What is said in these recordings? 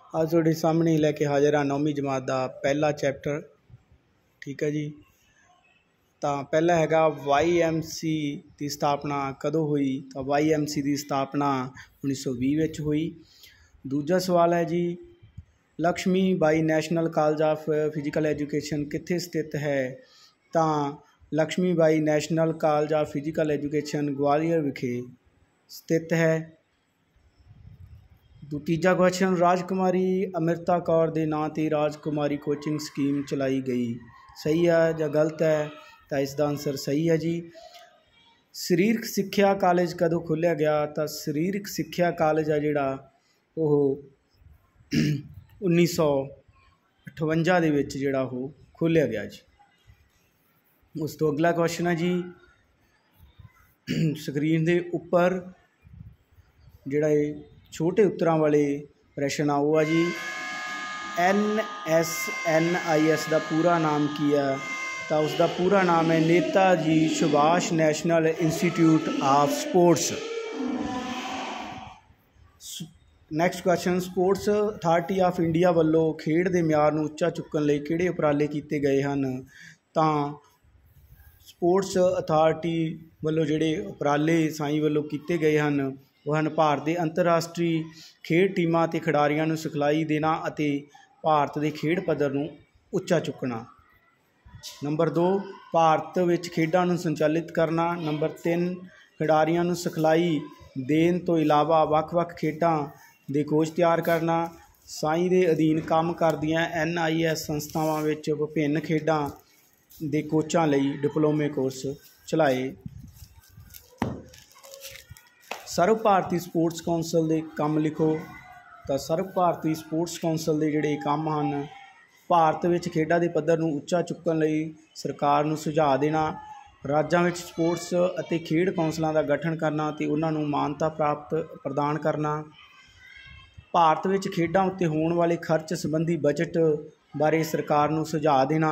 आज तुहाडे सामने लैके हाजिर हाँ 9वीं जमात का पहला चैप्टर। ठीक है जी। तो पहला हैगा YMC की स्थापना कदों हुई? तो YMC की स्थापना 1920 हुई। दूजा सवाल है जी, Lakshmi Bai national college of physical education कित्थे स्थित है? तो Lakshmi Bai national college of physical education Gwalior विखे स्थित है। तीजा क्वेश्चन, राजकुमारी अमृता कौर के नाँ ते राजकुमारी कोचिंग स्कीम चलाई गई, सही है या गलत है? तो इसका आंसर सही है जी। सरीरक सिक्ख्या कॉलेज कदों खोलिया गया? तो सरीरक सिक्ख्या कॉलेज है जिहड़ा वो 1958 दे विच जिहड़ा वो खोलिया गया जी। उस तो अगला क्वेश्चन है जी, स्क्रीन के उपर जिहड़ा छोटे उत्तरां वाले प्रश्न आ वो है जी, NSNIS का पूरा नाम की है? तो उसका पूरा नाम है Netaji Subhash national institute of sports. Next question, sports authority of India वालों खेड के म्यार नूं उच्चा चुकण लई किहड़े उपराले किए गए हैं? तो स्पोर्ट्स अथॉरिटी वालों जिहड़े उपराले साई वालों किए गए हैं वह हैं भारत के अंतरराष्ट्रीय खेड टीमां ते खिडारियों नूं सिखलाई देना अते भारत के खेड पद्धर नूं उच्चा चुकना। नंबर 2, भारत विच खेडां नूं संचालित करना। नंबर 3, खिडारियों नूं सिखलाई देण तो इलावा वख-वख खेडां दे कोच तैयार करना। साई दे अधीन काम करदियां NIS संस्थावां विच विभिन्न खेडां दे कोचां लई डिप्लोमे कोर्स चलाए। सर्व भारती स्पोर्ट्स कौंसल के काम लिखो। तो सर्व भारती स्पोर्ट्स कौंसल के जिहड़े काम हैं, भारत विच खेडां दे पद्धर नूं उच्चा चुकण लई सरकार नूं सुझाव देना, राज्यां विच स्पोर्ट्स अते खेड कौंसलां दा गठन करना ते उन्हां नूं मानता प्राप्त प्रदान करना, भारत विच खेडां उत्ते होण वाले खर्च संबंधी बजट बारे सरकार नूं सुझाव देना।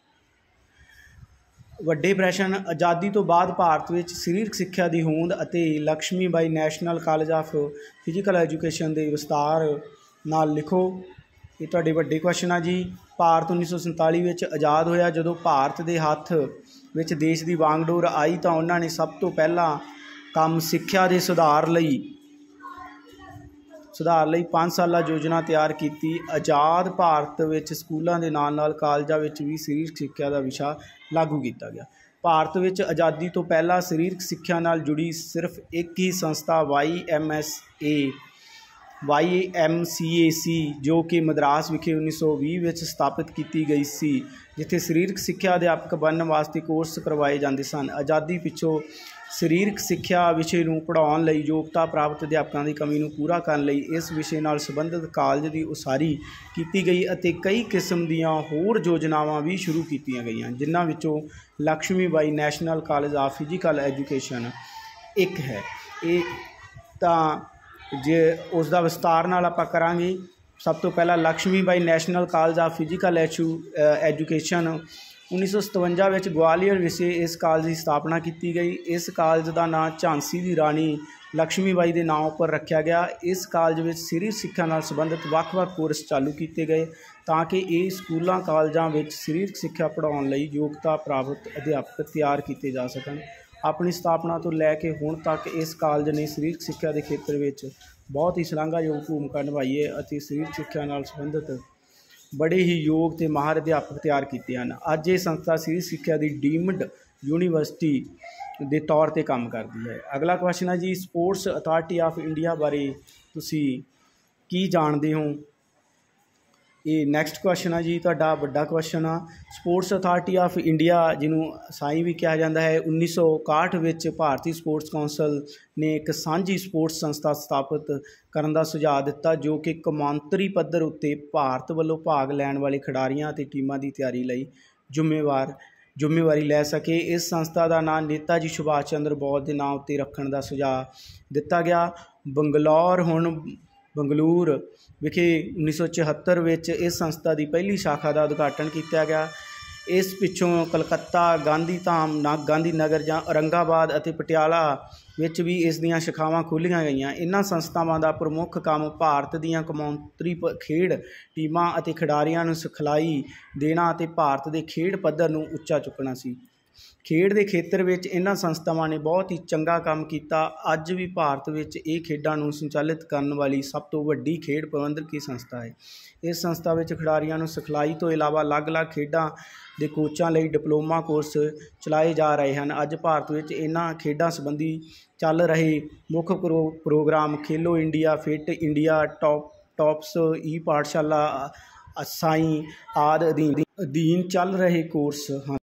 वड्डे प्रश्न, आज़ादी तो बाद भारत में सरीरक सिक्ख्या की होंद अते Lakshmi Bai national college of physical education के विस्तार नाल लिखो। ये तुहाडे वड्डे क्वेश्चन है जी। भारत 1947 में आज़ाद होया। जदों भारत के हत्थ विच देश की वांगडोर आई तो उन्होंने सब तो पहला काम सिक्ख्या के सुधार लई 5 साला योजना तैयार की। आज़ाद भारत विच स्कूलों के नाल कालजां विच भी सरीरक सिक्ख्या का विषय लागू किया गया। भारत विच आज़ादी तो पहला सरीरक सिक्ख्या नाल जुड़ी सिर्फ एक ही संस्था YMCA जो कि मद्रास विखे 1920 में स्थापित की गई सी, जिथे सरीरक सिक्ख्या अध्यापक बनने वास्ते कोर्स करवाए जाते सन। आज़ादी पिछों सरीरक सिक्ख्या विषय नूं पढ़ाउण लई योग्यता प्राप्त अध्यापकों की कमी नूं पूरा करन लई इस विषय नाल संबंधित कॉलेज की उसारी की गई अते कई किस्म दीयां होर योजनावां भी शुरू कीतीआं गईआं, जिन्हां विचों Lakshmi Bai national college of physical education एक है। ये तां जे उसका विस्तार नाल आपां करांगे। सब तो पहला Lakshmi Bai national college of physical education 1957 में ग्वालियर विचे इस कॉलेज की स्थापना की गई। इस कॉलेज का नाम झांसी की राणी लक्ष्मी बाई के नाम पर रखा गया। इस कॉलेज में सरीरक सिक्ख्या नाल संबंधित वख-वख कोर्स चालू किए गए ताकि ये स्कूलों कॉलेजों में सरीरक सिक्ख्या पढ़ाउण लई योग्यता प्राप्त अध्यापक तैयार किए जा सकन। अपनी स्थापना तो लैके हुण तक इस कॉलेज ने सरीरक सिक्ख्या के खेत्र में बहुत ही शलाघायोग भूमिका निभाई है और सरीरक सिक्ख्या नाल संबंधित बड़े ही योग ते माहर अध्यापक तैयार किए हैं। अज ये संस्था सरीरक सिक्ख्या की डीम्ड यूनीवर्सिटी के तौर पर काम करती है। अगला क्वेश्चन है जी, स्पोर्ट्स अथॉरिटी ऑफ इंडिया बारे तुसी की जानते हो? ये नैक्सट क्वेश्चन है जी, तुहाडा वड्डा क्वेश्चन आ। स्पोर्ट्स अथॉरिटी ऑफ इंडिया जिन्होंने साई भी कहा जाता है, 1961 में भारतीय स्पोर्ट्स कौंसल ने एक सांझी स्पोर्ट्स संस्था स्थापित करने का सुझाव दिता जो कि कौमांतरी पद्धर उत्ते भारत वालों भाग लैण वाले खिडारियों ते टीमां की तैयारी लई जिम्मेवारी लै सके। इस संस्था का नाम नेताजी सुभाष चंद्र बोस के नाम उत्ते रखण का सुझाव दिता गया। बंगलूर विखे 1974 में इस संस्था की पहली शाखा का उद्घाटन किया गया। इस पिछों कलकत्ता, गांधी धाम, गांधी नगर ਜਾਂ औरंगाबाद ਅਤੇ ਪਟਿਆਲਾ ਵਿੱਚ ਵੀ ਇਸ ਦੀਆਂ ਸ਼ਾਖਾਵਾਂ ਖੋਲ੍ਹੀਆਂ ਗਈਆਂ। ਇਹਨਾਂ ਸੰਸਥਾਵਾਂ ਦਾ ਪ੍ਰਮੁੱਖ ਕੰਮ ਭਾਰਤ ਦੀਆਂ ਕੌਮਾਂਤਰੀ ਖੇਡ ਟੀਮਾਂ ਅਤੇ ਖਿਡਾਰੀਆਂ ਨੂੰ ਸਿਖਲਾਈ ਦੇਣਾ ਅਤੇ ਭਾਰਤ ਦੇ ਖੇਡ ਪੱਧਰ ਨੂੰ ਉੱਚਾ ਚੁੱਕਣਾ ਸੀ। ਖੇਡ ਦੇ ਖੇਤਰ ਵਿੱਚ ਇਹਨਾਂ ਸੰਸਥਾਵਾਂ ਨੇ ਬਹੁਤ ਹੀ ਚੰਗਾ ਕੰਮ ਕੀਤਾ। ਅੱਜ ਵੀ ਭਾਰਤ ਵਿੱਚ ਇਹ ਖੇਡਾਂ ਨੂੰ ਸੰਚਾਲਿਤ ਕਰਨ ਵਾਲੀ ਸਭ ਤੋਂ ਵੱਡੀ ਖੇਡ ਪ੍ਰਬੰਧਕੀ ਸੰਸਥਾ ਹੈ। ਇਸ ਸੰਸਥਾ ਵਿੱਚ ਖਿਡਾਰੀਆਂ ਨੂੰ ਸਿਖਲਾਈ ਤੋਂ ਇਲਾਵਾ ਅਲੱਗ-ਅਲੱਗ ਖੇਡਾਂ ਦੇ ਕੋਚਾਂ ਲਈ ਡਿਪਲੋਮਾ ਕੋਰਸ ਚਲਾਏ ਜਾ ਰਹੇ ਹਨ। ਅੱਜ ਭਾਰਤ ਵਿੱਚ ਇਹਨਾਂ ਖੇਡਾਂ ਸੰਬੰਧੀ ਚੱਲ ਰਹੇ ਮੁੱਖ program Khelo India, fit India, TOPS e Pathshala, SAI ਆਦਿ ਅਧੀਨ ਚੱਲ ਰਹੇ ਕੋਰਸ ਹਨ।